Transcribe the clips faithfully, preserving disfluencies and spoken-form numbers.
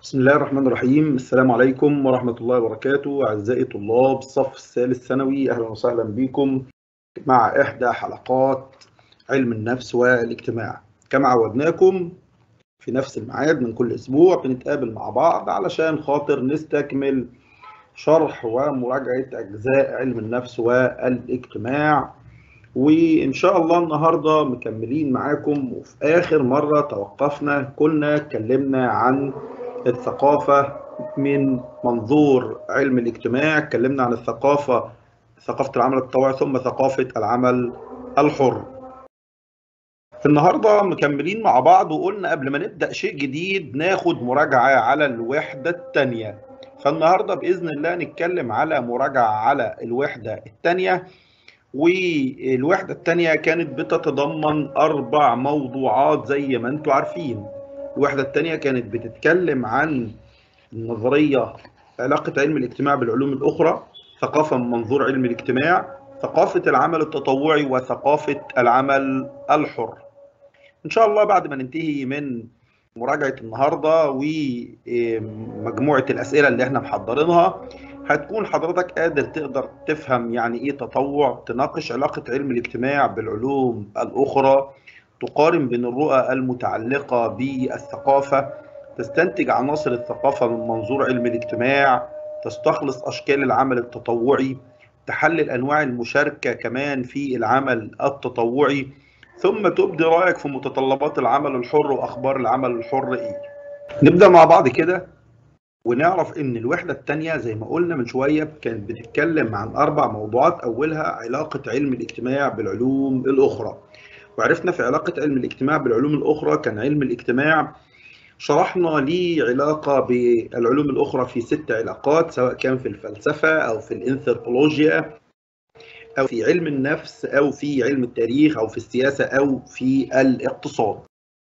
بسم الله الرحمن الرحيم. السلام عليكم ورحمة الله وبركاته. أعزائي طلاب الصف الثالث ثانوي، أهلا وسهلا بكم مع إحدى حلقات علم النفس والاجتماع. كما عودناكم في نفس الميعاد من كل أسبوع بنتقابل مع بعض علشان خاطر نستكمل شرح ومراجعة أجزاء علم النفس والاجتماع، وإن شاء الله النهاردة مكملين معاكم. وفي آخر مرة توقفنا كنا اتكلمنا عن الثقافة من منظور علم الاجتماع، اتكلمنا عن الثقافة ثقافة العمل التطوعي ثم ثقافة العمل الحر. النهاردة مكملين مع بعض، وقلنا قبل ما نبدأ شيء جديد ناخد مراجعة على الوحدة الثانية. فالنهاردة بإذن الله نتكلم على مراجعة على الوحدة الثانية، والوحدة الثانية كانت بتتضمن أربع موضوعات زي ما أنتم عارفين. الوحدة الثانية كانت بتتكلم عن النظرية علاقة علم الاجتماع بالعلوم الأخرى، ثقافة من منظور علم الاجتماع، ثقافة العمل التطوعي، وثقافة العمل الحر. إن شاء الله بعد ما ننتهي من مراجعة النهاردة ومجموعة الأسئلة اللي احنا محضرينها، هتكون حضرتك قادر تقدر تفهم يعني ايه تطوع، تناقش علاقة علم الاجتماع بالعلوم الأخرى، تقارن بين الرؤى المتعلقة بالثقافة، تستنتج عناصر الثقافة من منظور علم الاجتماع، تستخلص أشكال العمل التطوعي، تحلل أنواع المشاركة كمان في العمل التطوعي، ثم تبدي رأيك في متطلبات العمل الحر وأخبار العمل الحر إيه. نبدأ مع بعض كده ونعرف إن الوحدة الثانية زي ما قلنا من شوية كانت بتتكلم عن أربع موضوعات، أولها علاقة علم الاجتماع بالعلوم الأخرى. وعرفنا في علاقة علم الاجتماع بالعلوم الأخرى كان علم الاجتماع شرحنا ليه علاقة بالعلوم الأخرى في ست علاقات، سواء كان في الفلسفة أو في الانثروبولوجيا أو في علم النفس أو في علم التاريخ أو في السياسة أو في الاقتصاد.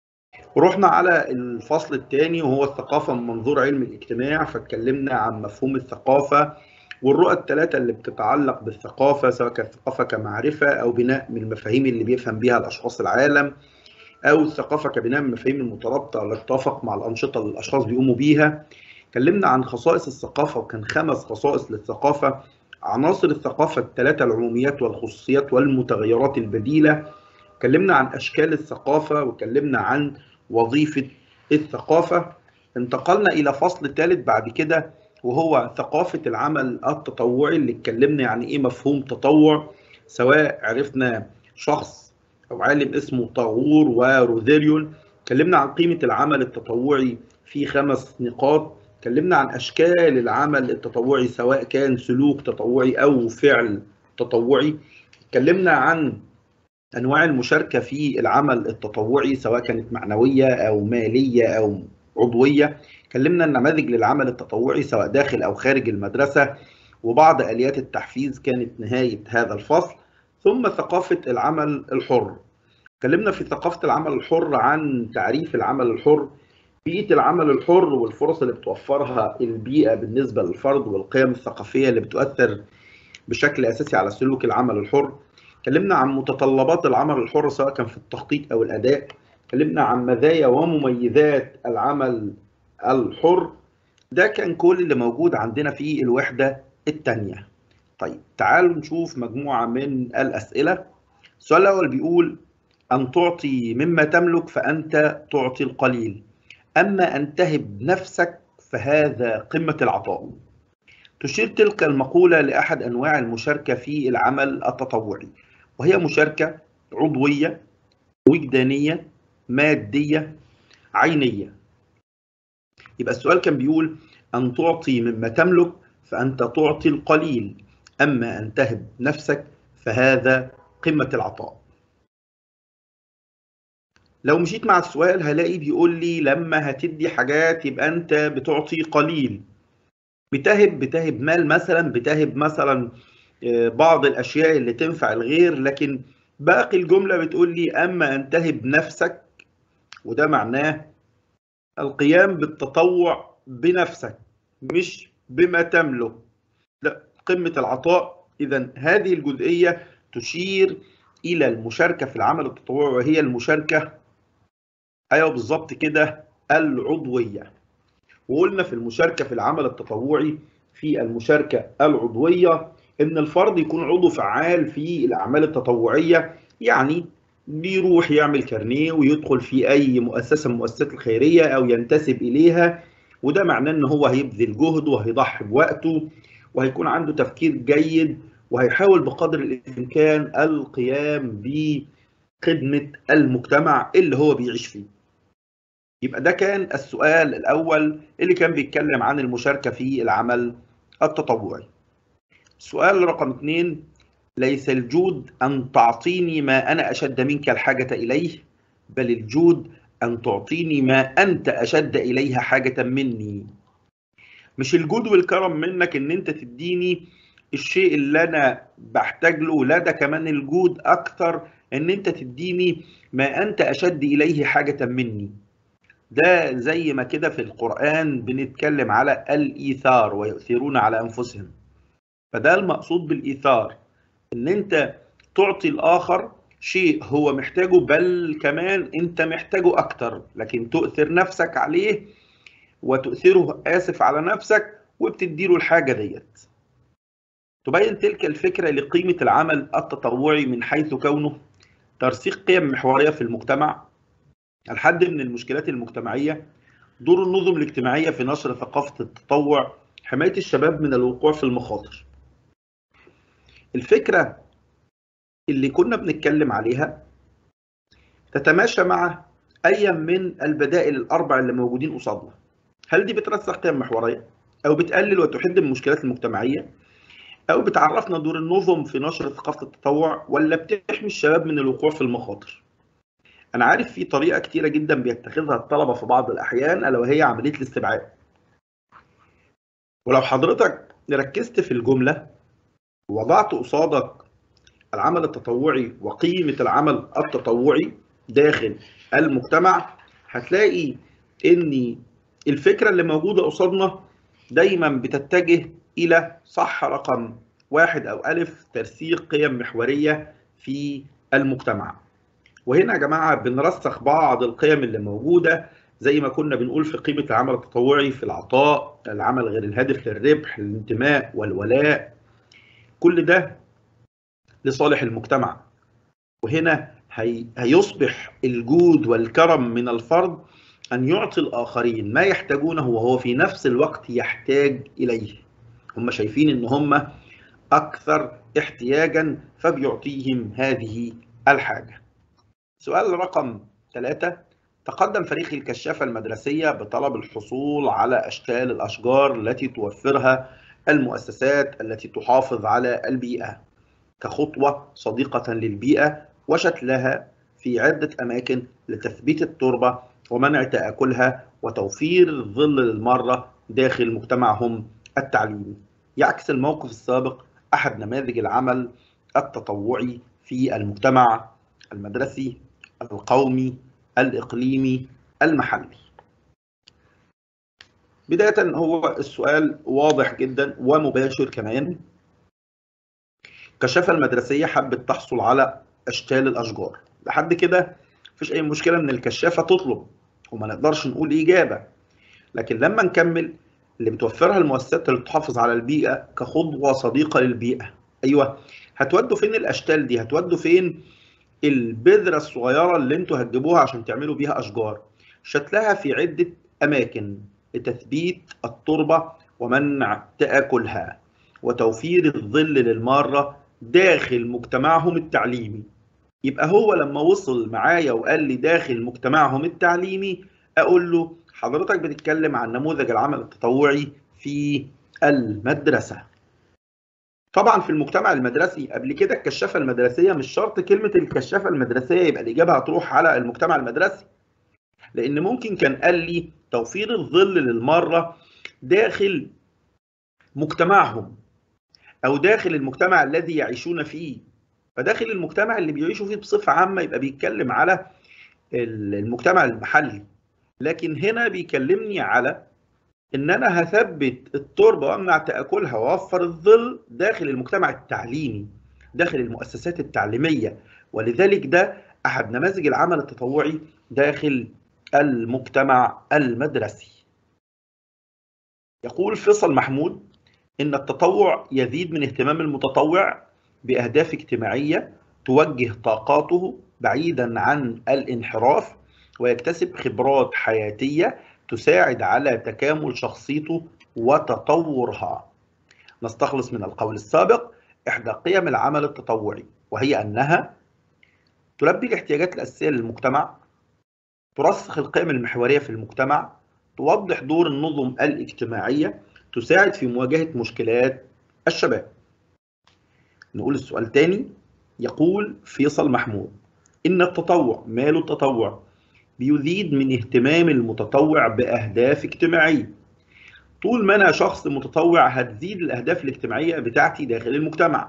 ورحنا على الفصل الثاني وهو الثقافة من منظور علم الاجتماع، فاتكلمنا عن مفهوم الثقافة والرؤى الثلاثة اللي بتتعلق بالثقافة، سواء كانت الثقافة كمعرفة أو بناء من المفاهيم اللي بيفهم بيها الأشخاص العالم، أو الثقافة كبناء من المفاهيم المترابطة اللي تتوافق مع الأنشطة اللي الأشخاص بيقوموا بيها. اتكلمنا عن خصائص الثقافة وكان خمس خصائص للثقافة: عناصر الثقافة الثلاثة، العموميات والخصوصيات والمتغيرات البديلة. اتكلمنا عن أشكال الثقافة واتكلمنا عن وظيفة الثقافة. انتقلنا إلى فصل ثالث بعد كده وهو ثقافة العمل التطوعي، اللي اتكلمنا يعني إيه مفهوم تطوع، سواء عرفنا شخص أو عالم اسمه طاغور وروذيريون. اتكلمنا عن قيمة العمل التطوعي في خمس نقاط. اتكلمنا عن أشكال العمل التطوعي سواء كان سلوك تطوعي أو فعل تطوعي. اتكلمنا عن أنواع المشاركة في العمل التطوعي سواء كانت معنوية أو مالية أو عضوية. اتكلمنا عن نماذج للعمل التطوعي سواء داخل أو خارج المدرسة، وبعض آليات التحفيز كانت نهاية هذا الفصل. ثم ثقافة العمل الحر. اتكلمنا في ثقافة العمل الحر عن تعريف العمل الحر، بيئة العمل الحر والفرص اللي بتوفرها البيئة بالنسبة للفرد، والقيم الثقافية اللي بتؤثر بشكل أساسي على سلوك العمل الحر. اتكلمنا عن متطلبات العمل الحر سواء كان في التخطيط أو الأداء. اتكلمنا عن مزايا ومميزات العمل الحر. ده كان كل اللي موجود عندنا في الوحدة الثانية. طيب تعالوا نشوف مجموعة من الأسئلة. السؤال الأول بيقول: أن تعطي مما تملك فأنت تعطي القليل، أما أن تهب نفسك فهذا قمة العطاء. تشير تلك المقولة لأحد أنواع المشاركة في العمل التطوعي، وهي مشاركة عضوية، وجدانية، مادية، عينية. يبقى السؤال كان بيقول: أن تعطي مما تملك فأنت تعطي القليل، أما أن تهب نفسك فهذا قمة العطاء. لو مشيت مع السؤال هلاقي بيقول لي لما هتدي حاجات يبقى أنت بتعطي قليل. بتهب بتهب مال مثلا، بتهب مثلا بعض الأشياء اللي تنفع الغير، لكن باقي الجملة بتقول لي أما أن تهب نفسك، وده معناه القيام بالتطوع بنفسك مش بما تملك، لا، قمة العطاء. إذا هذه الجزئية تشير إلى المشاركة في العمل التطوعي، وهي المشاركة، أيوة بالظبط كده، العضوية. وقلنا في المشاركة في العمل التطوعي في المشاركة العضوية إن الفرد يكون عضو فعال في الأعمال التطوعية، يعني بيروح يعمل كارنيه ويدخل في أي مؤسسة من المؤسسات الخيرية أو ينتسب إليها، وده معناه إن هو هيبذل جهد وهيضحي بوقته وهيكون عنده تفكير جيد وهيحاول بقدر الإمكان القيام بخدمة المجتمع اللي هو بيعيش فيه. يبقى ده كان السؤال الأول اللي كان بيتكلم عن المشاركة في العمل التطوعي. السؤال رقم اثنين: ليس الجود أن تعطيني ما أنا أشد منك الحاجة إليه، بل الجود أن تعطيني ما أنت أشد إليها حاجة مني. مش الجود والكرم منك إن أنت تديني الشيء اللي أنا بحتاج له، لا، ده كمان الجود أكثر إن أنت تديني ما أنت أشد إليه حاجة مني. ده زي ما كده في القرآن بنتكلم على الإيثار، ويؤثرون على أنفسهم. فده المقصود بالإيثار، إن أنت تعطي الآخر شيء هو محتاجه، بل كمان أنت محتاجه أكتر، لكن تؤثر نفسك عليه وتؤثره آسف على نفسك وبتديله الحاجة ديت. تبين تلك الفكرة لقيمة العمل التطوعي من حيث كونه ترسيخ قيم محورية في المجتمع، الحد من المشكلات المجتمعية، دور النظم الاجتماعية في نشر ثقافة التطوع، حماية الشباب من الوقوع في المخاطر. الفكرة اللي كنا بنتكلم عليها تتماشى مع أي من البدائل الأربع اللي موجودين قصادنا. هل دي بترسخ قيم محورية، أو بتقلل وتحد من المشكلات المجتمعية، أو بتعرفنا دور النظم في نشر ثقافة التطوع، ولا بتحمي الشباب من الوقوع في المخاطر؟ أنا عارف في طريقة كتيرة جدا بيتخذها الطلبة في بعض الأحيان، ألا وهي عملية الاستبعاد. ولو حضرتك ركزت في الجملة ووضعت قصادك العمل التطوعي وقيمة العمل التطوعي داخل المجتمع، هتلاقي إن الفكرة اللي موجودة قصادنا دايما بتتجه إلى صح رقم واحد أو ألف: ترسيخ قيم محورية في المجتمع. وهنا يا جماعة بنرسخ بعض القيم اللي موجودة، زي ما كنا بنقول في قيمة العمل التطوعي في العطاء، العمل غير الهادف للربح، الانتماء والولاء، كل ده لصالح المجتمع. وهنا هي هيصبح الجود والكرم من الفرد أن يعطي الآخرين ما يحتاجونه وهو في نفس الوقت يحتاج إليه. هم شايفين إن هم أكثر احتياجا فبيعطيهم هذه الحاجة. سؤال رقم ثلاثة: تقدم فريق الكشافة المدرسية بطلب الحصول على أشكال الأشجار التي توفرها المؤسسات التي تحافظ على البيئة كخطوة صديقة للبيئة وشتلها في عدة أماكن لتثبيت التربة ومنع تآكلها وتوفير الظل للمرة داخل مجتمعهم التعليمي. يعكس الموقف السابق أحد نماذج العمل التطوعي في المجتمع المدرسي، القومي، الإقليمي، المحلي. بداية هو السؤال واضح جدا ومباشر كمان. الكشافة المدرسية حبت تحصل على أشكال الأشجار، لحد كده مفيش أي مشكلة إن الكشافة تطلب وما نقدرش نقول إجابة، لكن لما نكمل اللي بتوفرها المؤسسات اللي بتحافظ على البيئة كخطوة صديقة للبيئة، أيوه، هتودوا فين الأشكال دي؟ هتودوا فين البذرة الصغيرة اللي انتوا هتجيبوها عشان تعملوا بيها أشجار؟ شتلها في عدة أماكن لتثبيت التربة ومنع تآكلها وتوفير الظل للمارة داخل مجتمعهم التعليمي. يبقى هو لما وصل معايا وقال لي داخل مجتمعهم التعليمي، أقول له حضرتك بتتكلم عن نموذج العمل التطوعي في المدرسة. طبعا في المجتمع المدرسي قبل كده الكشافة المدرسية، مش شرط كلمة الكشافة المدرسية يبقى الإجابة هتروح على المجتمع المدرسي، لأن ممكن كان قال لي توفير الظل للمارة داخل مجتمعهم أو داخل المجتمع الذي يعيشون فيه. فداخل المجتمع اللي بيعيشوا فيه بصفة عامة يبقى بيتكلم على المجتمع المحلي، لكن هنا بيكلمني على إن أنا هثبت التربة وأمنع تآكلها وأوفر الظل داخل المجتمع التعليمي، داخل المؤسسات التعليمية، ولذلك ده أحد نماذج العمل التطوعي داخل المجتمع المدرسي. يقول فيصل محمود إن التطوع يزيد من اهتمام المتطوع بأهداف اجتماعية توجه طاقاته بعيدا عن الانحراف، ويكتسب خبرات حياتية تساعد على تكامل شخصيته وتطورها. نستخلص من القول السابق إحدى قيم العمل التطوعي، وهي أنها تلبي الاحتياجات الأساسية للمجتمع، ترسخ القيم المحورية في المجتمع، توضح دور النظم الاجتماعية، تساعد في مواجهة مشكلات الشباب. نقول السؤال تاني. يقول فيصل محمود إن التطوع ماله التطوع بيزيد من اهتمام المتطوع بأهداف اجتماعية. طول ما أنا شخص متطوع هتزيد الأهداف الاجتماعية بتاعتي داخل المجتمع.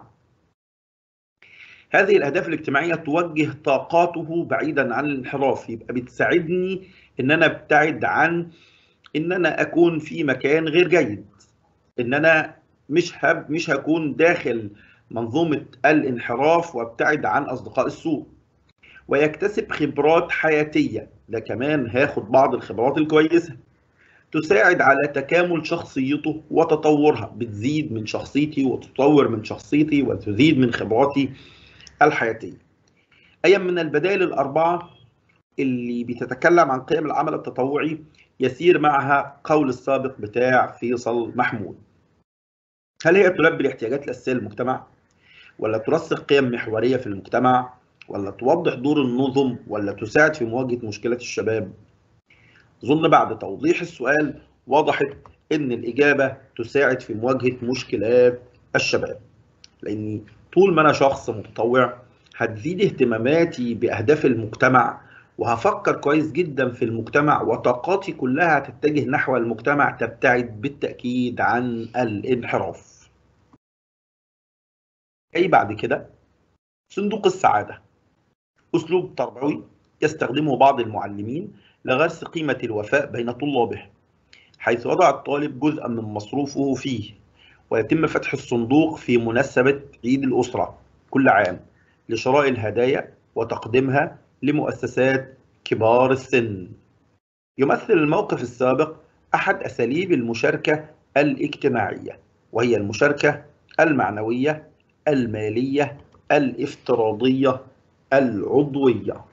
هذه الأهداف الاجتماعية توجه طاقاته بعيدا عن الانحراف، يبقى بتساعدني إن أنا أبتعد عن إن أنا أكون في مكان غير جيد، إن أنا مش هب مش هكون داخل منظومة الانحراف وابتعد عن أصدقاء السوء. ويكتسب خبرات حياتية، ده كمان هاخد بعض الخبرات الكويسة تساعد على تكامل شخصيته وتطورها، بتزيد من شخصيتي وتطور من شخصيتي وتزيد من خبراتي الحياتية. أي من البدائل الأربعة اللي بتتكلم عن قيم العمل التطوعي يسير معها قول السابق بتاع فيصل محمود. هل هي تلبي الاحتياجات الأساسية للمجتمع؟ ولا ترسخ قيم محورية في المجتمع؟ ولا توضح دور النظم؟ ولا تساعد في مواجهة مشكلة الشباب؟ أظن بعد توضيح السؤال وضحت إن الإجابة تساعد في مواجهة مشكلات الشباب، لأني طول ما أنا شخص متطوع هتزيد اهتماماتي بأهداف المجتمع، وهفكر كويس جدا في المجتمع، وطاقاتي كلها هتتجه نحو المجتمع، تبتعد بالتأكيد عن الانحراف. أي بعد كده صندوق السعادة، أسلوب تربوي يستخدمه بعض المعلمين لغرس قيمة الوفاء بين طلابه، حيث يضع الطالب جزءا من مصروفه فيه، ويتم فتح الصندوق في مناسبة عيد الأسرة كل عام لشراء الهدايا وتقديمها لمؤسسات كبار السن. يمثل الموقف السابق أحد أساليب المشاركة الاجتماعية، وهي المشاركة المعنوية المالية الافتراضية العضوية.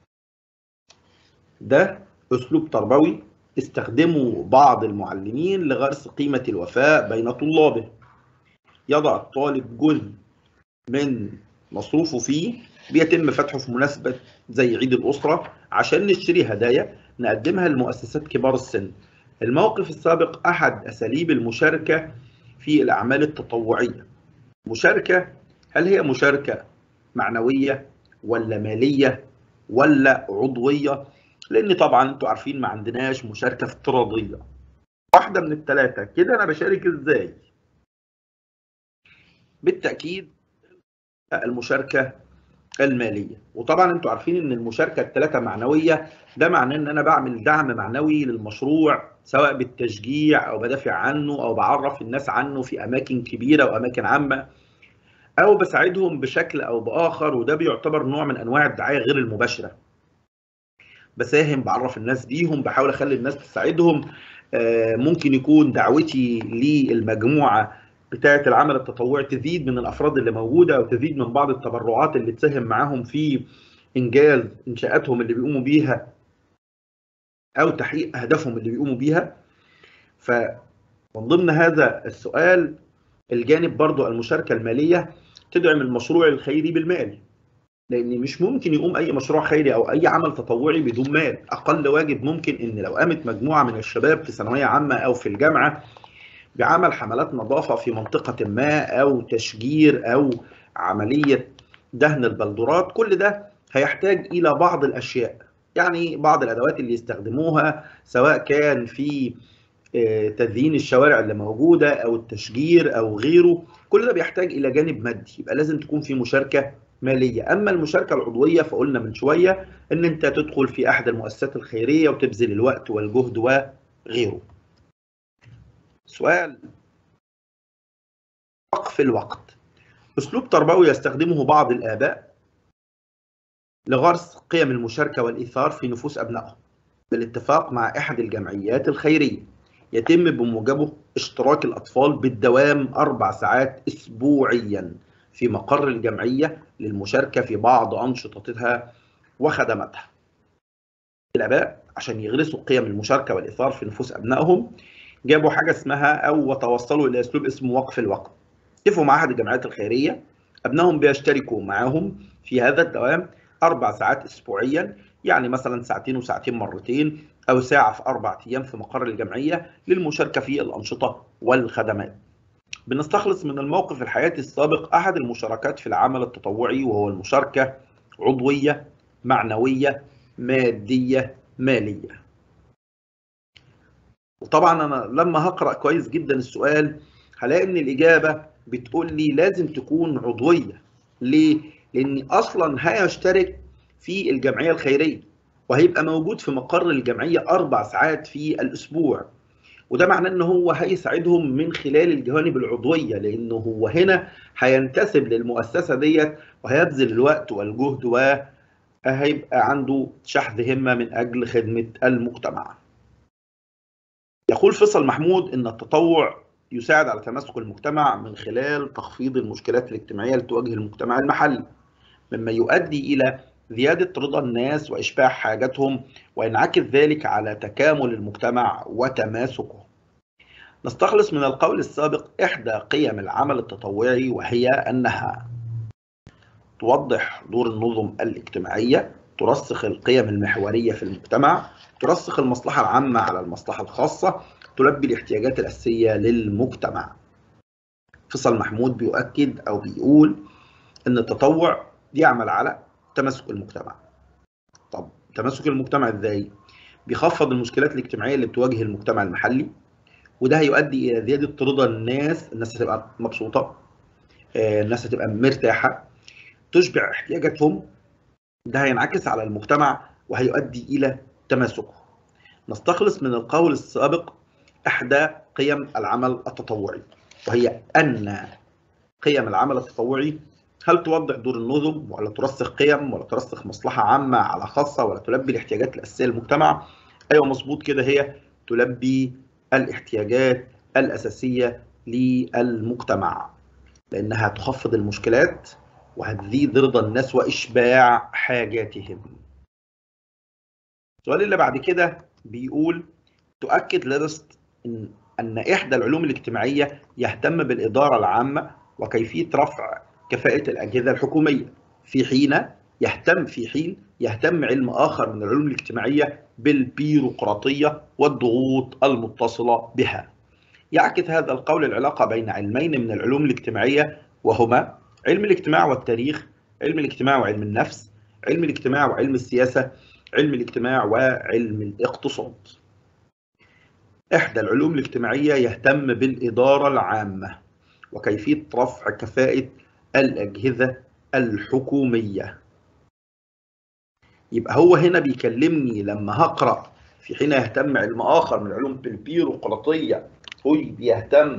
ده أسلوب تربوي استخدمه بعض المعلمين لغرس قيمة الوفاء بين طلابه. يضع الطالب جزء من مصروفه فيه، بيتم فتحه في مناسبة زي عيد الأسرة عشان نشتري هدايا نقدمها لمؤسسات كبار السن. الموقف السابق أحد أساليب المشاركة في الأعمال التطوعية. مشاركة، هل هي مشاركة معنوية ولا مالية ولا عضوية؟ لأن طبعا أنتوا عارفين ما عندناش مشاركة افتراضية، واحدة من الثلاثة. كده أنا بشارك إزاي؟ بالتأكيد المشاركة المالية. وطبعا انتوا عارفين ان المشاركة الثلاثة معنوية، ده معناه ان انا بعمل دعم معنوي للمشروع، سواء بالتشجيع او بدافع عنه او بعرف الناس عنه في اماكن كبيرة واماكن عامة، او بساعدهم بشكل او باخر، وده بيعتبر نوع من انواع الدعاية غير المباشرة. بساهم، بعرف الناس بيهم، بحاول اخلي الناس تساعدهم. ممكن يكون دعوتي للمجموعة بتاعة العمل التطوعي تزيد من الافراد اللي موجوده، او تزيد من بعض التبرعات اللي تساهم معاهم في انجاز انشاءاتهم اللي بيقوموا بيها او تحقيق اهدافهم اللي بيقوموا بيها. فمن ضمن هذا السؤال الجانب برضو المشاركه الماليه، تدعم المشروع الخيري بالمال، لان مش ممكن يقوم اي مشروع خيري او اي عمل تطوعي بدون مال. اقل واجب ممكن ان لو قامت مجموعه من الشباب في ثانويه عامه او في الجامعه بعمل حملات نظافة في منطقة ما، أو تشجير، أو عملية دهن البلدورات، كل ده هيحتاج إلى بعض الأشياء، يعني بعض الأدوات اللي يستخدموها، سواء كان في تزيين الشوارع اللي موجودة أو التشجير أو غيره. كل ده بيحتاج إلى جانب مادي، يبقى لازم تكون في مشاركة مالية. أما المشاركة العضوية فقلنا من شوية إن أنت تدخل في أحد المؤسسات الخيرية وتبذل الوقت والجهد وغيره. سؤال وقف الوقت، أسلوب تربوي يستخدمه بعض الآباء لغرس قيم المشاركة والإيثار في نفوس أبنائهم بالاتفاق مع إحدى الجمعيات الخيرية. يتم بموجبه اشتراك الأطفال بالدوام أربع ساعات أسبوعيا في مقر الجمعية للمشاركة في بعض أنشطتها وخدماتها. الآباء عشان يغرسوا قيم المشاركة والإثار في نفوس أبنائهم جابوا حاجة اسمها أو وتوصلوا إلى أسلوب اسمه وقف الوقت. اتفقوا مع أحد الجمعيات الخيرية، أبنائهم بيشتركوا معاهم في هذا الدوام أربع ساعات أسبوعيا، يعني مثلا ساعتين وساعتين مرتين، أو ساعة في أربع أيام في مقر الجمعية للمشاركة في الأنشطة والخدمات. بنستخلص من الموقف الحياتي السابق أحد المشاركات في العمل التطوعي، وهو المشاركة عضوية، معنوية، مادية، مالية. وطبعا أنا لما هقرأ كويس جدا السؤال هلاقي إن الإجابة بتقول لي لازم تكون عضوية. ليه؟ لأن أصلا هيشترك في الجمعية الخيرية وهيبقى موجود في مقر الجمعية أربع ساعات في الأسبوع، وده معناه ان هو هيساعدهم من خلال الجوانب العضويه، لانه هو هنا هينتسب للمؤسسه ديت وهيبذل الوقت والجهد وهيبقى عنده شحذ همه من اجل خدمه المجتمع. يقول فيصل محمود ان التطوع يساعد على تماسك المجتمع من خلال تخفيض المشكلات الاجتماعيه اللي تواجه المجتمع المحلي، مما يؤدي الى زياده رضا الناس واشباع حاجاتهم، وينعكس ذلك على تكامل المجتمع وتماسكه. نستخلص من القول السابق إحدى قيم العمل التطوعي، وهي أنها توضح دور النظم الاجتماعية، ترسخ القيم المحورية في المجتمع، ترسخ المصلحة العامة على المصلحة الخاصة، تلبي الاحتياجات الأساسية للمجتمع. فيصل محمود بيؤكد أو بيقول أن التطوع يعمل على تماسك المجتمع. طب تماسك المجتمع إزاي؟ بيخفض المشكلات الاجتماعية اللي بتواجه المجتمع المحلي، وده هيؤدي الى زياده رضا الناس، الناس هتبقى مبسوطه، الناس هتبقى مرتاحه، تشبع احتياجاتهم، ده هينعكس على المجتمع وهيؤدي الى تماسكه. نستخلص من القول السابق احدى قيم العمل التطوعي، وهي ان قيم العمل التطوعي هل توضح دور النظم، ولا ترسخ قيم، ولا ترسخ مصلحه عامه على خاصه، ولا تلبي الاحتياجات الاساسيه للمجتمع؟ ايوه مظبوط كده، هي تلبي الاحتياجات الأساسية للمجتمع، لأنها تخفض المشكلات وهتزيد رضا الناس وإشباع حاجاتهم. السؤال اللي بعد كده بيقول تؤكد ليرست إن أن إحدى العلوم الاجتماعية يهتم بالإدارة العامة وكيفية رفع كفاءة الأجهزة الحكومية، في حين يهتم في حين يهتم علم آخر من العلوم الاجتماعية بالبيروقراطية والضغوط المتصلة بها. يعكس هذا القول العلاقة بين علمين من العلوم الاجتماعية، وهما علم الاجتماع والتاريخ، علم الاجتماع وعلم النفس، علم الاجتماع وعلم السياسة، علم الاجتماع وعلم الاقتصاد. إحدى العلوم الاجتماعية يهتم بالإدارة العامة وكيفية رفع كفاءة الأجهزة الحكومية. يبقى هو هنا بيكلمني لما هقرأ في حين يهتم علم آخر من علوم البيروقراطية بيهتم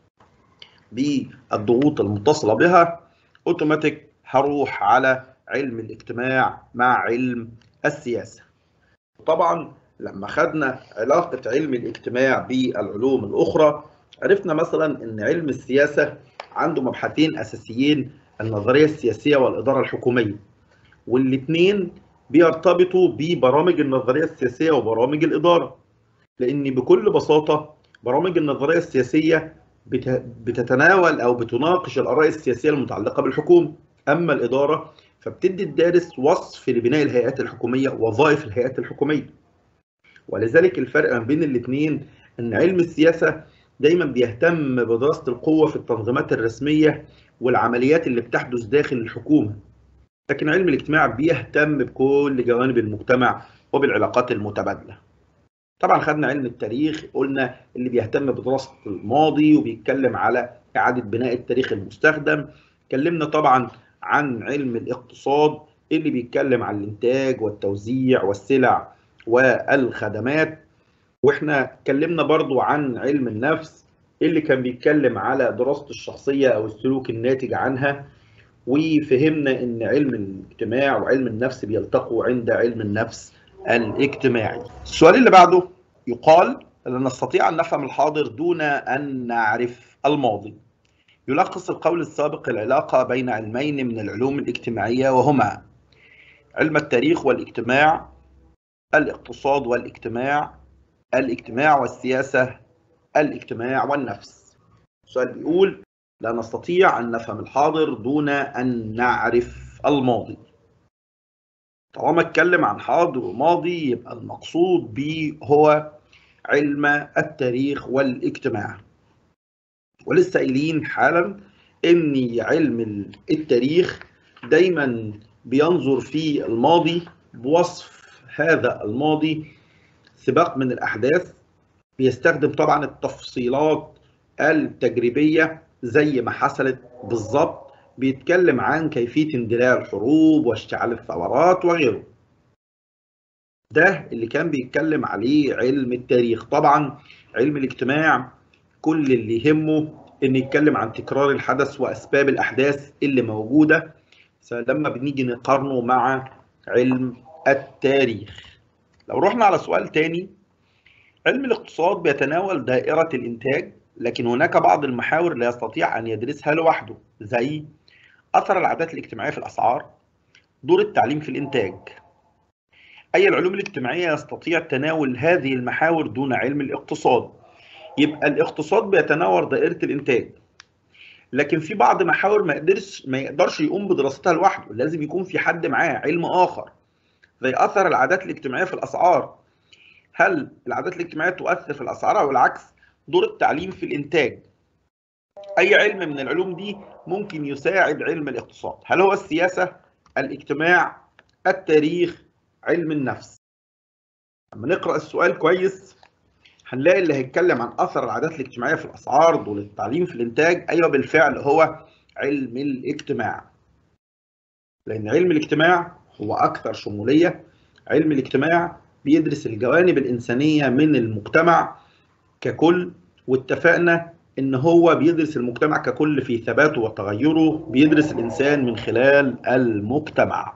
بالضغوط المتصلة بها، اوتوماتيك هروح على علم الاجتماع مع علم السياسة. طبعا لما خدنا علاقة علم الاجتماع بالعلوم الأخرى عرفنا مثلا أن علم السياسة عنده مبحثين أساسيين، النظرية السياسية والإدارة الحكومية، والاثنين بيرتبطوا ببرامج النظرية السياسية وبرامج الإدارة، لأن بكل بساطة برامج النظرية السياسية بتتناول أو بتناقش الآراء السياسية المتعلقة بالحكومة، أما الإدارة فبتدي الدارس وصف لبناء الهيئات الحكومية ووظائف الهيئات الحكومية. ولذلك الفرق بين الاثنين أن علم السياسة دايما بيهتم بدراسة القوة في التنظيمات الرسمية والعمليات اللي بتحدث داخل الحكومة، لكن علم الاجتماع بيهتم بكل جوانب المجتمع وبالعلاقات المتبادلة. طبعا خدنا علم التاريخ، قلنا اللي بيهتم بدراسة الماضي وبيتكلم على إعادة بناء التاريخ المستخدم. اتكلمنا طبعا عن علم الاقتصاد اللي بيتكلم عن الإنتاج والتوزيع والسلع والخدمات، واحنا اتكلمنا برضو عن علم النفس اللي كان بيتكلم على دراسة الشخصية أو السلوك الناتج عنها، وفهمنا ان علم الاجتماع وعلم النفس بيلتقوا عند علم النفس الاجتماعي. السؤال اللي بعده يقال لا نستطيع أن نفهم الحاضر دون أن نعرف الماضي. يلخص القول السابق العلاقة بين علمين من العلوم الاجتماعية، وهما علم التاريخ والاجتماع، الاقتصاد والاجتماع، الاجتماع والسياسة، الاجتماع والنفس. السؤال بيقول: لا نستطيع أن نفهم الحاضر دون أن نعرف الماضي. طالما اتكلم عن حاضر وماضي يبقى المقصود به هو علم التاريخ والاجتماع. ولسه قايلين حالا ان علم التاريخ دايما بينظر في الماضي بوصف هذا الماضي سباق من الاحداث، بيستخدم طبعا التفصيلات التجريبيه زي ما حصلت بالظبط، بيتكلم عن كيفيه اندلاع الحروب واشتعال الثورات وغيره. ده اللي كان بيتكلم عليه علم التاريخ. طبعا علم الاجتماع كل اللي يهمه ان يتكلم عن تكرار الحدث واسباب الاحداث اللي موجوده لما بنيجي نقارنه مع علم التاريخ. لو رحنا على سؤال تاني، علم الاقتصاد بيتناول دائره الانتاج، لكن هناك بعض المحاور لا يستطيع ان يدرسها لوحده، زي اثر العادات الاجتماعيه في الاسعار، دور التعليم في الانتاج. أي العلوم الاجتماعية يستطيع تناول هذه المحاور دون علم الاقتصاد. يبقى الاقتصاد بيتناول دائرة الإنتاج، لكن في بعض محاور ما يقدرش ما يقدرش يقوم بدراستها لوحده، لازم يكون في حد معاه علم آخر، زي أثر العادات الاجتماعية في الأسعار. هل العادات الاجتماعية تؤثر في الأسعار أو العكس؟ دور التعليم في الإنتاج. أي علم من العلوم دي ممكن يساعد علم الاقتصاد؟ هل هو السياسة، الاجتماع، التاريخ، علم النفس؟ لما نقرأ السؤال كويس هنلاقي اللي هيتكلم عن أثر العادات الاجتماعية في الأسعار، دور التعليم في الإنتاج، أيوه بالفعل هو علم الاجتماع، لأن علم الاجتماع هو أكثر شمولية. علم الاجتماع بيدرس الجوانب الإنسانية من المجتمع ككل، واتفقنا إن هو بيدرس المجتمع ككل في ثباته وتغيره، بيدرس الإنسان من خلال المجتمع.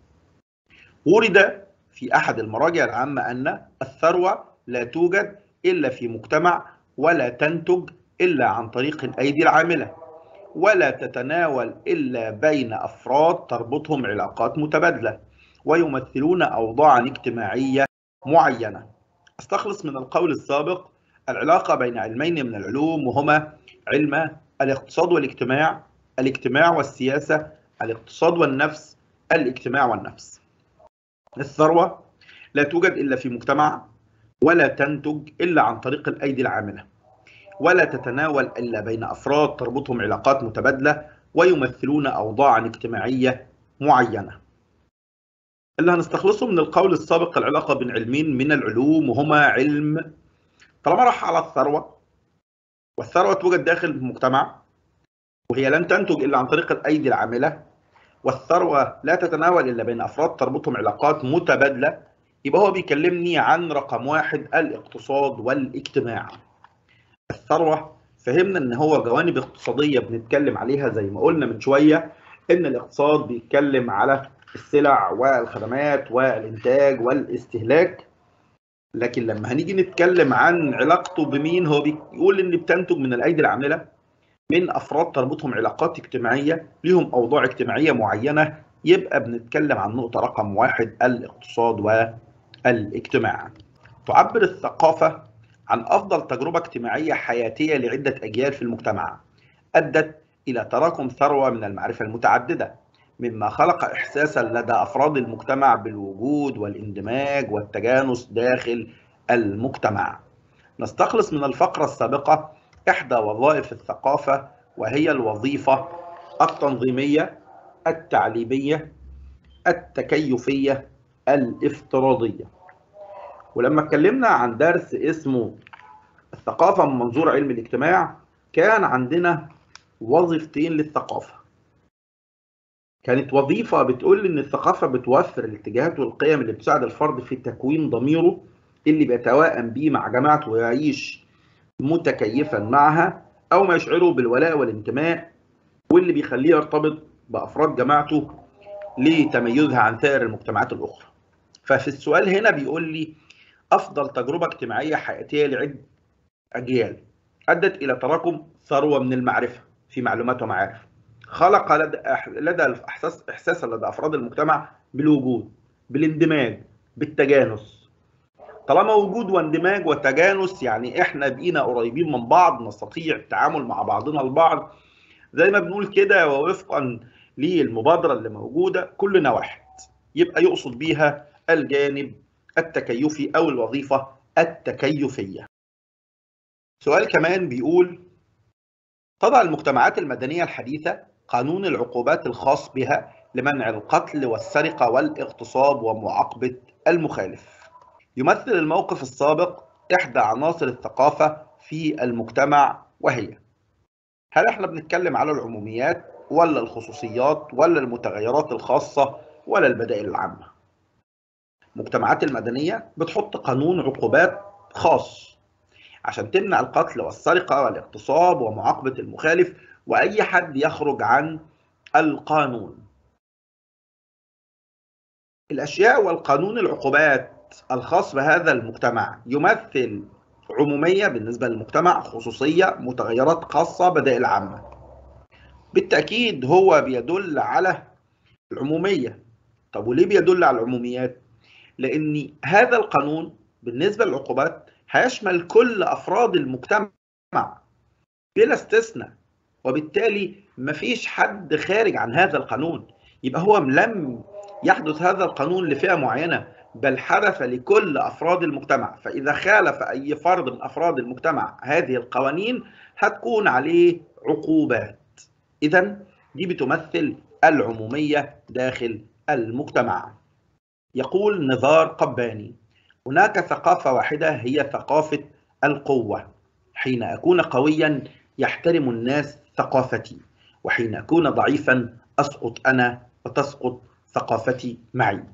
ورد في أحد المراجع العامة أن الثروة لا توجد إلا في مجتمع، ولا تنتج إلا عن طريق الأيدي العاملة، ولا تتناول إلا بين أفراد تربطهم علاقات متبادلة، ويمثلون أوضاعا اجتماعية معينة. استخلص من القول السابق العلاقة بين علمين من العلوم، وهما علم الاقتصاد والاجتماع، الاجتماع والسياسة، الاقتصاد والنفس، الاجتماع والنفس. الثروة لا توجد إلا في مجتمع، ولا تنتج إلا عن طريق الأيدي العاملة، ولا تتناول إلا بين أفراد تربطهم علاقات متبادلة، ويمثلون أوضاعا اجتماعية معينة. اللي هنستخلصه من القول السابق العلاقة بين علمين من العلوم، وهما علم، طالما راح على الثروة، والثروة توجد داخل المجتمع وهي لن تنتج إلا عن طريق الأيدي العاملة، والثروة لا تتناول إلا بين أفراد تربطهم علاقات متبادلة، يبقى هو بيكلمني عن رقم واحد الاقتصاد والاجتماع. الثروة فهمنا إن هو جوانب اقتصادية بنتكلم عليها، زي ما قلنا من شوية إن الاقتصاد بيتكلم على السلع والخدمات والإنتاج والاستهلاك، لكن لما هنيجي نتكلم عن علاقته بمين، هو بيقول إن بتنتج من الأيدي العاملة، من أفراد تربطهم علاقات اجتماعية ليهم أوضاع اجتماعية معينة، يبقى بنتكلم عن نقطة رقم واحد الاقتصاد والاجتماع. تعبر الثقافة عن أفضل تجربة اجتماعية حياتية لعدة أجيال في المجتمع، أدت إلى تراكم ثروة من المعرفة المتعددة، مما خلق إحساسا لدى أفراد المجتمع بالوجود والاندماج والتجانس داخل المجتمع. نستخلص من الفقرة السابقة إحدى وظائف الثقافة، وهي الوظيفة التنظيمية، التعليمية، التكيفية، الافتراضية. ولما اتكلمنا عن درس اسمه الثقافة من منظور علم الاجتماع، كان عندنا وظيفتين للثقافة. كانت وظيفة بتقول إن الثقافة بتوفر الاتجاهات والقيم اللي بتساعد الفرد في تكوين ضميره اللي بيتوائم بيه مع جماعته ويعيش متكيفا معها، أو ما يشعره بالولاء والانتماء، واللي بيخليه يرتبط بأفراد جماعته لتميزها عن سائر المجتمعات الأخرى. ففي السؤال هنا بيقول لي أفضل تجربة اجتماعية حياتية لعدة أجيال أدت إلى تراكم ثروة من المعرفة في معلومات ومعارف، خلق لدى لدى الإحساس إحساسا لدى أفراد المجتمع بالوجود، بالاندماج، بالتجانس. طالما وجود واندماج وتجانس يعني إحنا بقينا قريبين من بعض، نستطيع التعامل مع بعضنا البعض زي ما بنقول كده، ووفقا للمبادرة اللي موجودة كلنا واحد. يبقى يقصد بيها الجانب التكيفي أو الوظيفة التكيفية. سؤال كمان بيقول: تضع المجتمعات المدنية الحديثة قانون العقوبات الخاص بها لمنع القتل والسرقة والاغتصاب ومعاقبة المخالف. يمثل الموقف السابق إحدى عناصر الثقافة في المجتمع، وهي: هل احنا بنتكلم على العموميات ولا الخصوصيات ولا المتغيرات الخاصة ولا البدائل العامة؟ المجتمعات المدنية بتحط قانون عقوبات خاص عشان تمنع القتل والسرقة والاغتصاب ومعاقبة المخالف وأي حد يخرج عن القانون. الأشياء والقانون العقوبات الخاص بهذا المجتمع يمثل عمومية بالنسبة للمجتمع، خصوصية، متغيرات خاصة، بدائل عامة. بالتأكيد هو بيدل على العمومية. طب وليه بيدل على العموميات؟ لأن هذا القانون بالنسبة للعقوبات هيشمل كل أفراد المجتمع بلا استثناء، وبالتالي مفيش حد خارج عن هذا القانون. يبقى هو لم يحدث هذا القانون لفئة معينة، بل حدث لكل أفراد المجتمع. فإذا خالف أي فرد من أفراد المجتمع هذه القوانين هتكون عليه عقوبات. إذن دي بتمثل العمومية داخل المجتمع. يقول نزار قباني: هناك ثقافة واحدة هي ثقافة القوة. حين أكون قويا يحترم الناس ثقافتي، وحين أكون ضعيفا أسقط أنا وتسقط ثقافتي معي.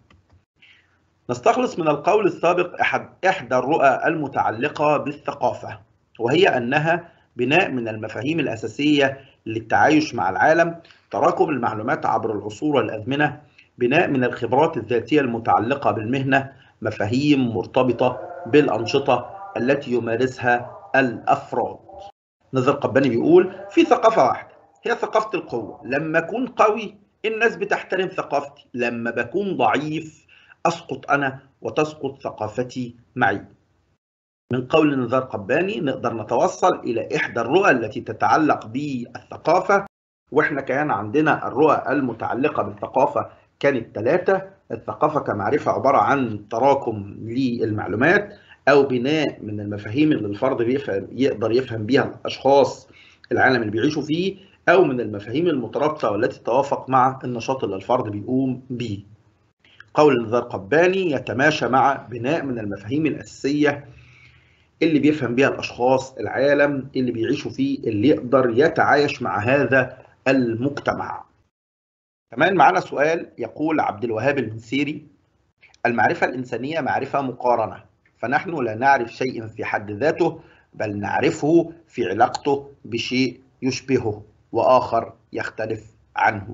نستخلص من القول السابق أحد إحدى الرؤى المتعلقة بالثقافة، وهي أنها بناء من المفاهيم الأساسية للتعايش مع العالم، تراكم المعلومات عبر العصور والأزمنة، بناء من الخبرات الذاتية المتعلقة بالمهنة، مفاهيم مرتبطة بالأنشطة التي يمارسها الأفراد. نزار قباني بيقول في ثقافة واحدة هي ثقافة القوة. لما أكون قوي الناس بتحترم ثقافتي، لما بكون ضعيف أسقط أنا وتسقط ثقافتي معي. من قول نزار قباني نقدر نتوصل إلى إحدى الرؤى التي تتعلق بالثقافة، وإحنا كان عندنا الرؤى المتعلقة بالثقافة كانت ثلاثة. الثقافة كمعرفة عبارة عن تراكم للمعلومات أو بناء من المفاهيم اللي الفرد يقدر يفهم بيها الأشخاص العالم اللي بيعيشوا فيه، أو من المفاهيم المترابطة والتي تتوافق مع النشاط اللي الفرد بيقوم به. قول نزار قباني يتماشى مع بناء من المفاهيم الأساسية اللي بيفهم بيها الأشخاص العالم اللي بيعيشوا فيه، اللي يقدر يتعايش مع هذا المجتمع. كمان معنا سؤال يقول عبد الوهاب المنسيري: المعرفة الإنسانية معرفة مقارنة، فنحن لا نعرف شيء في حد ذاته، بل نعرفه في علاقته بشيء يشبهه وآخر يختلف عنه.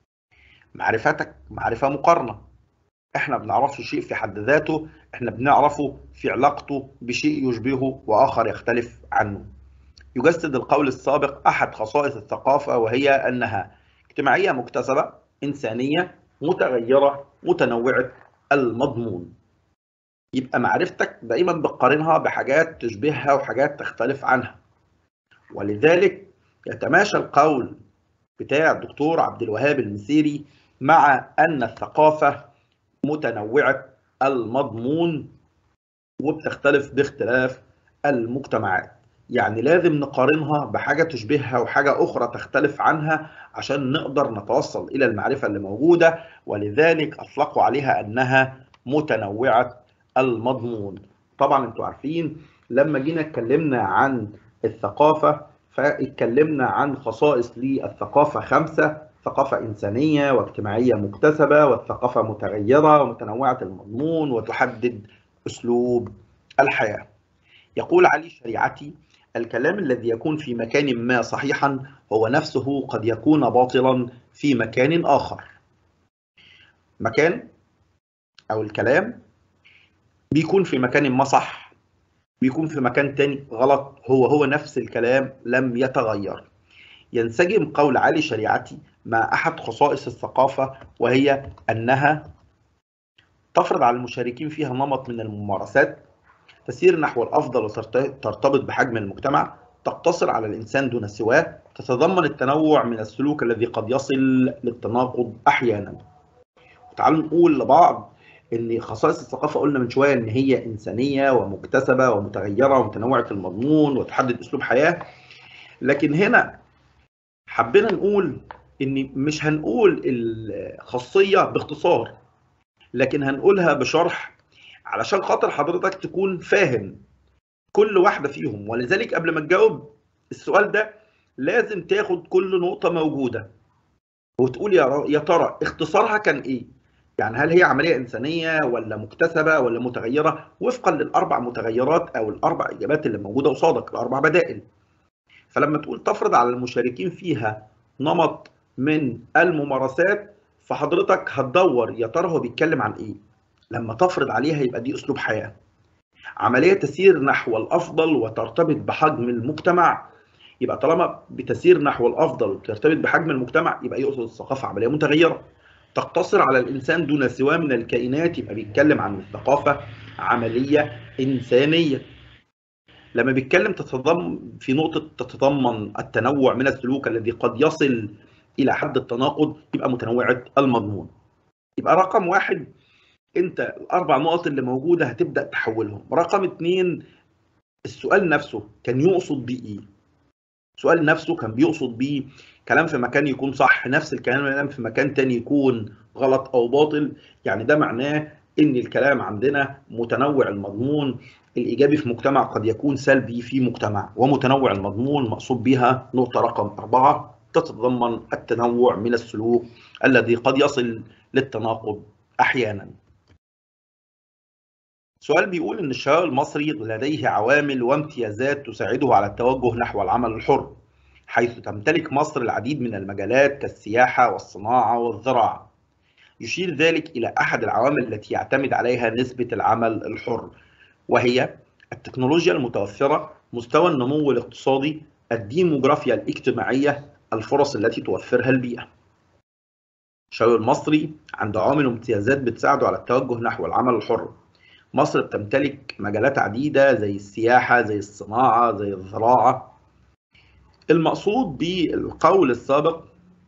معرفتك معرفة مقارنة، احنا بنعرفش شيء في حد ذاته، احنا بنعرفه في علاقته بشيء يشبهه وآخر يختلف عنه. يجسد القول السابق أحد خصائص الثقافة، وهي أنها اجتماعية مكتسبة، إنسانية، متغيرة، متنوعة المضمون. يبقى معرفتك دائما بتقارنها بحاجات تشبهها وحاجات تختلف عنها، ولذلك يتماشى القول بتاع الدكتور عبد الوهاب المنسيري مع أن الثقافة متنوعة المضمون وبتختلف باختلاف المجتمعات. يعني لازم نقارنها بحاجة تشبهها وحاجة أخرى تختلف عنها عشان نقدر نتوصل إلى المعرفة اللي موجودة، ولذلك أطلقوا عليها أنها متنوعة المضمون. طبعا انتوا عارفين لما جينا اتكلمنا عن الثقافة فاتكلمنا عن خصائص للثقافة خمسة: ثقافة إنسانية واجتماعية مكتسبة، والثقافة متغيرة ومتنوعة المضمون، وتحدد أسلوب الحياة. يقول علي شريعتي: الكلام الذي يكون في مكان ما صحيحا هو نفسه قد يكون باطلا في مكان آخر. مكان أو الكلام بيكون في مكان ما صح، بيكون في مكان تاني غلط، هو هو نفس الكلام لم يتغير. ينسجم قول علي شريعتي مع أحد خصائص الثقافة، وهي أنها تفرض على المشاركين فيها نمط من الممارسات تسير نحو الأفضل وترتبط بحجم المجتمع، تقتصر على الإنسان دون سواه، تتضمن التنوع من السلوك الذي قد يصل للتناقض أحيانا. تعالوا نقول لبعض ان خصائص الثقافه قلنا من شويه ان هي انسانيه ومكتسبه ومتغيره ومتنوعه المضمون وتحدد اسلوب حياه. لكن هنا حبينا نقول ان مش هنقول الخاصيه باختصار، لكن هنقولها بشرح علشان خاطر حضرتك تكون فاهم كل واحده فيهم. ولذلك قبل ما تجاوب السؤال ده لازم تاخد كل نقطه موجوده وتقول يا يا ترى اختصارها كان ايه؟ يعني هل هي عمليه انسانيه ولا مكتسبه ولا متغيره، وفقا للاربع متغيرات او الاربع اجابات اللي موجوده قصادك، الاربع بدائل. فلما تقول تفرض على المشاركين فيها نمط من الممارسات، فحضرتك هتدور يا ترى هو بيتكلم عن ايه. لما تفرض عليها يبقى دي اسلوب حياه، عمليه تسير نحو الافضل وترتبط بحجم المجتمع. يبقى طالما بتسير نحو الافضل وترتبط بحجم المجتمع يبقى يقصد الثقافه عمليه متغيره، تقتصر على الانسان دون سواه من الكائنات، يبقى بيتكلم عن الثقافه عمليه انسانيه. لما بيتكلم تتضمن في نقطه تتضمن التنوع من السلوك الذي قد يصل الى حد التناقض، يبقى متنوعه المضمون. يبقى رقم واحد انت الاربع نقط اللي موجوده هتبدا تحولهم. رقم اتنين السؤال نفسه كان يقصد بيه ايه؟ السؤال نفسه كان بيقصد بيه كلام في مكان يكون صح، نفس الكلام في مكان تاني يكون غلط او باطل. يعني ده معناه ان الكلام عندنا متنوع المضمون الايجابي في مجتمع قد يكون سلبي في مجتمع، ومتنوع المضمون مقصود بها نقطة رقم أربعة تتضمن التنوع من السلوك الذي قد يصل للتناقض أحيانا. سؤال بيقول إن الشباب المصري لديه عوامل وامتيازات تساعده على التوجه نحو العمل الحر، حيث تمتلك مصر العديد من المجالات كالسياحة والصناعة والزراعة. يشير ذلك إلى أحد العوامل التي يعتمد عليها نسبة العمل الحر، وهي التكنولوجيا المتوفرة، مستوى النمو الاقتصادي، الديموغرافيا الاجتماعية، الفرص التي توفرها البيئة. الشباب المصري عنده عوامل وامتيازات بتساعده على التوجه نحو العمل الحر. مصر بتمتلك مجالات عديدة زي السياحة، زي الصناعة، زي الزراعة. المقصود بالقول السابق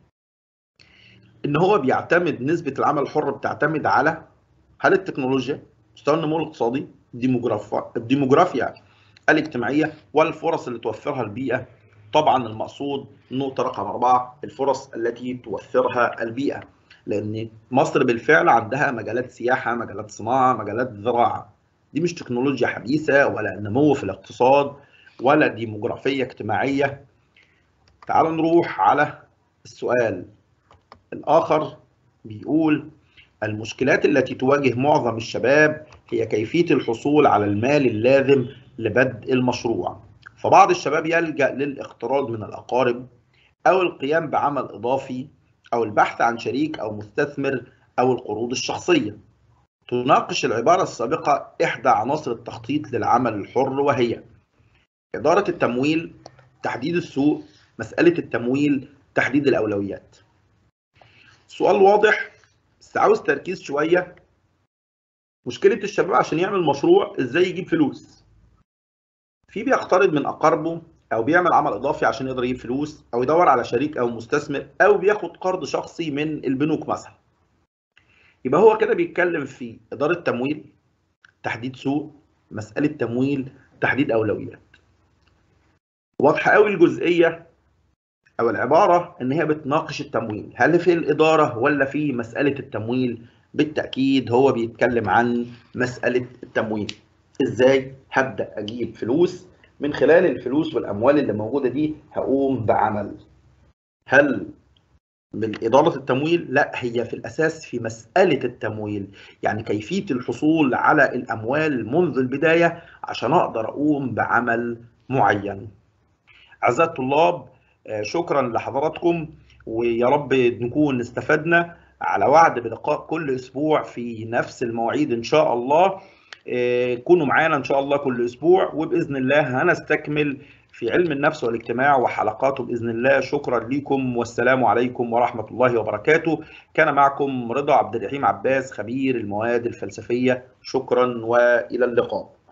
إن هو بيعتمد نسبة العمل الحر بتعتمد على هل التكنولوجيا، مستوى النمو الاقتصادي، الديموغرافيا الديموغرافيا الاجتماعية، والفرص اللي توفرها البيئة. طبعا المقصود نقطة رقم أربعة الفرص التي توفرها البيئة، لأن مصر بالفعل عندها مجالات سياحة، مجالات صناعة، مجالات زراعة. دي مش تكنولوجيا حديثة ولا نمو في الاقتصاد ولا ديموغرافية اجتماعية. تعالوا نروح على السؤال الآخر. بيقول المشكلات التي تواجه معظم الشباب هي كيفية الحصول على المال اللازم لبدء المشروع، فبعض الشباب يلجأ للاقتراض من الأقارب أو القيام بعمل إضافي أو البحث عن شريك أو مستثمر أو القروض الشخصية. تناقش العبارة السابقة إحدى عناصر التخطيط للعمل الحر، وهي إدارة التمويل، تحديد السوق، مسألة التمويل، تحديد الأولويات. سؤال واضح بس عاوز تركيز شوية. مشكلة الشباب عشان يعمل مشروع ازاي يجيب فلوس؟ في بيقترض من أقاربه أو بيعمل عمل إضافي عشان يقدر يجيب فلوس، أو يدور على شريك أو مستثمر، أو بياخد قرض شخصي من البنوك مثلا. يبقى هو كده بيتكلم في إدارة تمويل، تحديد سوق، مسألة تمويل، تحديد أولويات. واضحة قوي الجزئية أو العبارة إن هي بتناقش التمويل، هل في الإدارة ولا في مسألة التمويل؟ بالتأكيد هو بيتكلم عن مسألة التمويل. إزاي هبدأ أجيب فلوس؟ من خلال الفلوس والأموال اللي موجودة دي هقوم بعمل. هل من إدارة التمويل؟ لا، هي في الأساس في مسألة التمويل، يعني كيفية الحصول على الأموال منذ البداية عشان أقدر أقوم بعمل معين. أعزائي الطلاب، شكرا لحضراتكم، ويا رب نكون استفدنا. على وعد بلقاء كل أسبوع في نفس المواعيد إن شاء الله. كونوا معانا إن شاء الله كل أسبوع، وبإذن الله هنستكمل في علم النفس والاجتماع وحلقاته بإذن الله. شكرا لكم والسلام عليكم ورحمة الله وبركاته. كان معكم رضا عبد الرحيم عباس، خبير المواد الفلسفية. شكرا وإلى اللقاء.